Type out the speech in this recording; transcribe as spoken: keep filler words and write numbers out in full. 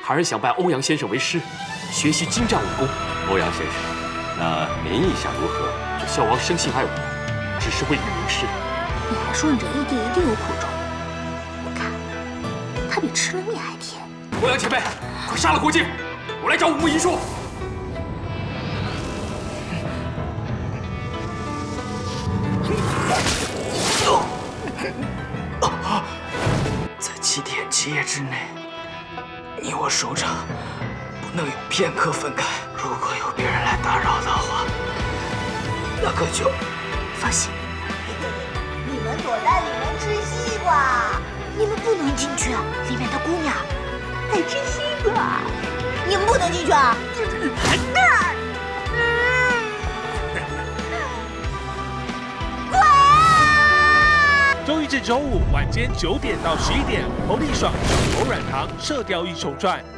孩儿想拜欧阳先生为师，学习精湛武功。 欧阳先生，那您意下如何？ 这孝王生性爱我，只是为你名师。 你还说你这义弟一定有苦衷，我看他比吃了蜜还甜。 欧阳前辈，快杀了郭靖，我来找武穆遗说。 在七天七夜之内，你我首长不能有片刻分开。如果有别人来打扰的话，那可就…… 放心， 你们躲在里面吃西瓜， 你们不能进去啊！里面的姑娘在吃西瓜，你们不能进去啊！ 周一至周五晚间九点到十一点，侯立爽、小头软糖《射雕英雄传》。